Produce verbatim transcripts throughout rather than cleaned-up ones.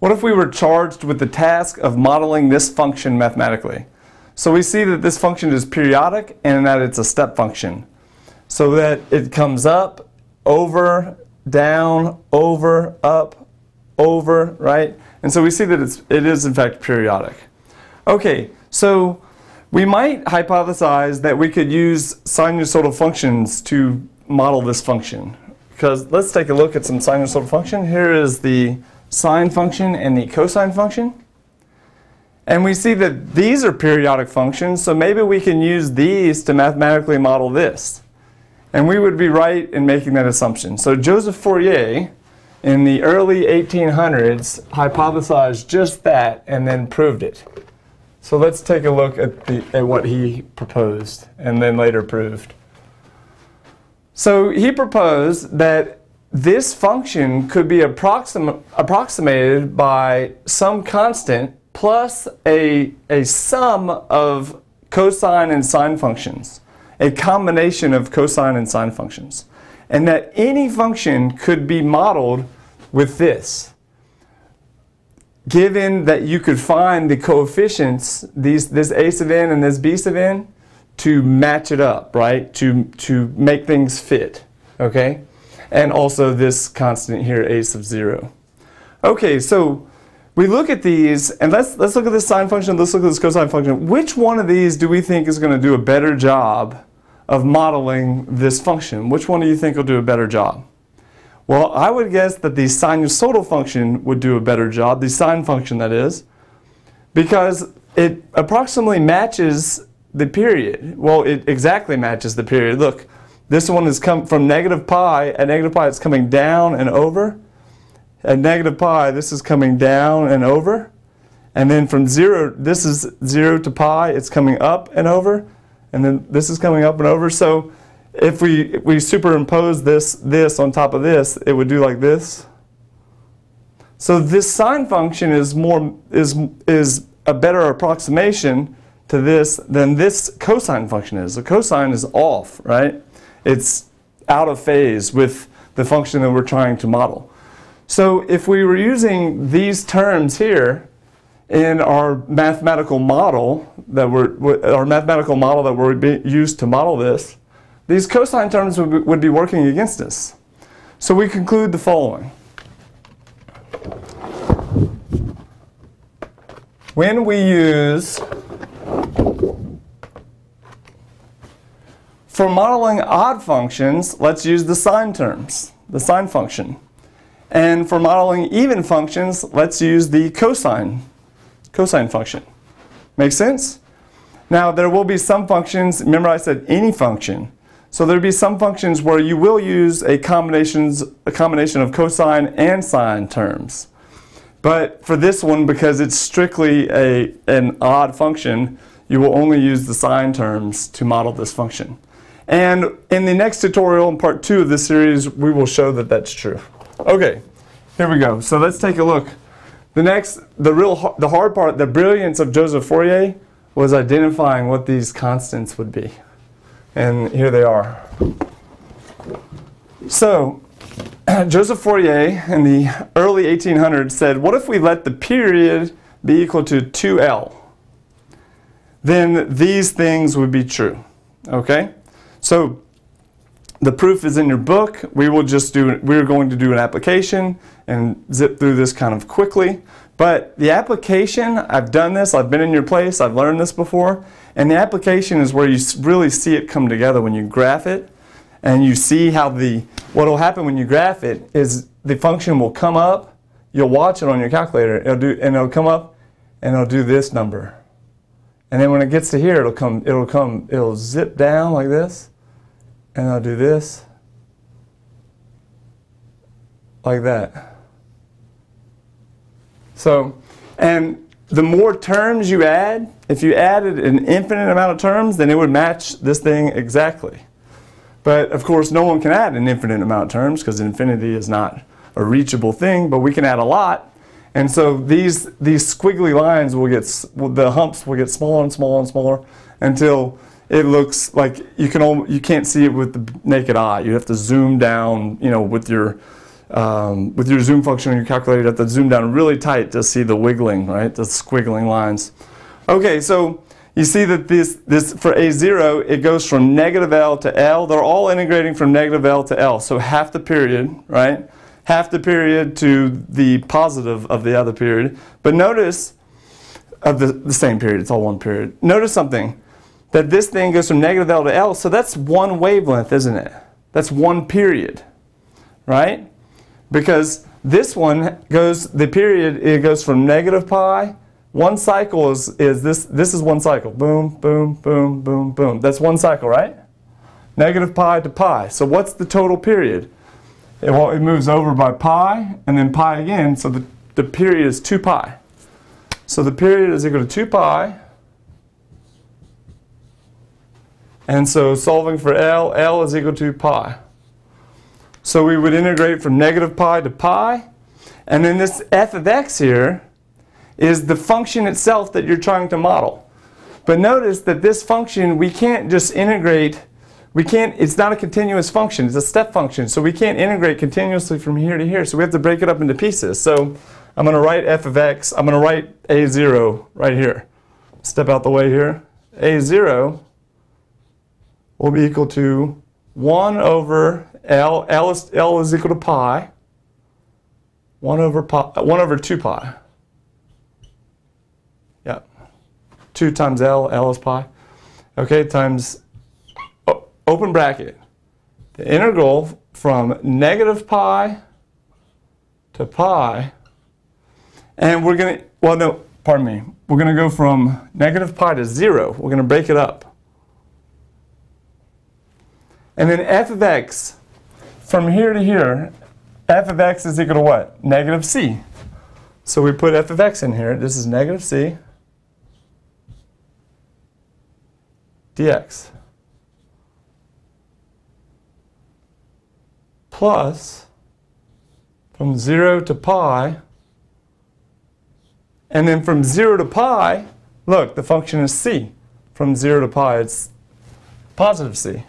What if we were charged with the task of modeling this function mathematically? So we see that this function is periodic and that it's a step function. So that it comes up, over, down, over, up, over, right? And so we see that it's, it is in fact periodic. Okay, so we might hypothesize that we could use sinusoidal functions to model this function. Because let's take a look at some sinusoidal function. Here is the sine function and the cosine function. And we see that these are periodic functions, so maybe we can use these to mathematically model this. And we would be right in making that assumption. So Joseph Fourier, in the early eighteen hundreds, hypothesized just that and then proved it. So let's take a look at, the, at what he proposed and then later proved. So he proposed that this function could be approxim approximated by some constant plus a, a sum of cosine and sine functions, a combination of cosine and sine functions, and that any function could be modeled with this, given that you could find the coefficients, these, this a sub n and this b sub n, to match it up, right, to, to make things fit, okay? And also this constant here, a sub zero. Okay, so we look at these, and let's, let's look at this sine function, let's look at this cosine function. Which one of these do we think is going to do a better job of modeling this function? Which one do you think will do a better job? Well, I would guess that the sinusoidal function would do a better job, the sine function that is, because it approximately matches the period. Well, it exactly matches the period. Look. This one has come from negative pi. At negative pi, it's coming down and over. At negative pi, this is coming down and over. And then from zero, this is zero to pi, it's coming up and over. And then this is coming up and over. So if we, if we superimpose this, this on top of this, it would do like this. So this sine function is, more, is, is a better approximation to this than this cosine function is. The cosine is off, right? It's out of phase with the function that we're trying to model. So if we were using these terms here in our mathematical model that we're, our mathematical model that we're used to model this, these cosine terms would be, would be working against us. So we conclude the following. When we use For modeling odd functions, let's use the sine terms, the sine function. And for modeling even functions, let's use the cosine, cosine function. Make sense? Now, there will be some functions, remember I said any function. So there'll be some functions where you will use a, combinations, a combination of cosine and sine terms. But for this one, because it's strictly a, an odd function, you will only use the sine terms to model this function. And in the next tutorial, in part two of this series, we will show that that's true. Okay, here we go. So let's take a look. The next, the real, the hard part, the brilliance of Joseph Fourier was identifying what these constants would be. And here they are. So, Joseph Fourier in the early eighteen hundreds said, what if we let the period be equal to two L? Then these things would be true. Okay? So, the proof is in your book. We will just do, we're going to do an application and zip through this kind of quickly. But the application, I've done this, I've been in your place, I've learned this before. And the application is where you really see it come together when you graph it. And you see how the, what will happen when you graph it is the function will come up, you'll watch it on your calculator, it'll do, and it'll come up and it'll do this number. And then when it gets to here, it'll come, it'll come, it'll zip down like this. And I'll do this, like that. So, and the more terms you add, if you added an infinite amount of terms, then it would match this thing exactly. But of course, no one can add an infinite amount of terms because infinity is not a reachable thing, but we can add a lot. And so these, these squiggly lines will get, the humps will get smaller and smaller and smaller until it looks like you, can only, you can't see it with the naked eye. You have to zoom down, you know, with your um, with your zoom function on your calculator, you have to zoom down really tight to see the wiggling, right? The squiggling lines. Okay, so you see that this, this for A zero, it goes from negative L to L. They're all integrating from negative L to L. So half the period, right? Half the period to the positive of the other period. But notice, of the, the same period, it's all one period. Notice something, that this thing goes from negative L to L, so that's one wavelength, isn't it? That's one period, right? Because this one goes, the period, it goes from negative pi. One cycle is, is this, this is one cycle. Boom, boom, boom, boom, boom. That's one cycle, right? Negative pi to pi. So what's the total period? It, well, it moves over by pi, and then pi again, so the, the period is two pi. So the period is equal to two pi. And so solving for L, L is equal to pi. So we would integrate from negative pi to pi. And then this f of x here is the function itself that you're trying to model. But notice that this function, we can't just integrate, we can't, it's not a continuous function, it's a step function. So we can't integrate continuously from here to here. So we have to break it up into pieces. So I'm going to write f of x, I'm going to write a zero right here. Step out the way here. a zero will be equal to one over L, L is, L is equal to pi, one over pi, one over two pi. Yeah, two times L, L is pi. Okay, times, oh, open bracket, the integral from negative pi to pi, and we're going to, well no, pardon me, we're going to go from negative pi to zero. We're going to break it up. And then f of x, from here to here, f of x is equal to what? Negative c. So we put f of x in here. This is negative c dx plus from zero to pi, and then from zero to pi, look, the function is c. From zero to pi, it's positive c.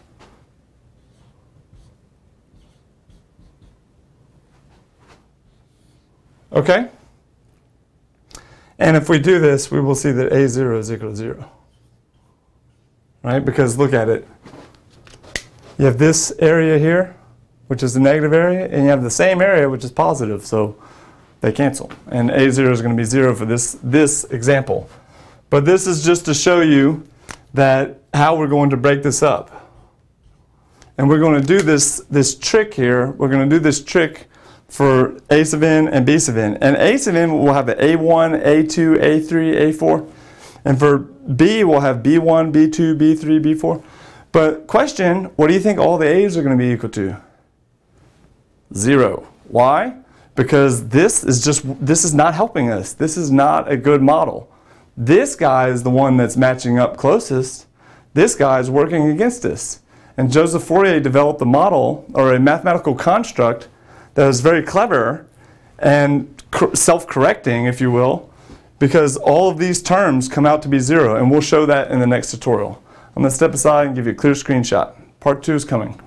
Okay? And if we do this, we will see that a zero is equal to zero. Right? Because look at it. You have this area here, which is the negative area, and you have the same area, which is positive, so they cancel. And a zero is going to be zero for this, this example. But this is just to show you that how we're going to break this up. And we're going to do this, this trick here. We're going to do this trick for a sub n and b sub n. And a sub n will have the a one, a two, a three, a four. And for b, we'll have b one, b two, b three, b four. But question, what do you think all the a's are going to be equal to? Zero. Why? Because this is just, this is not helping us. This is not a good model. This guy is the one that's matching up closest. This guy is working against us. And Joseph Fourier developed a model, or a mathematical construct, that was very clever and self-correcting, if you will, because all of these terms come out to be zero, and we'll show that in the next tutorial. I'm going to step aside and give you a clear screenshot. Part two is coming.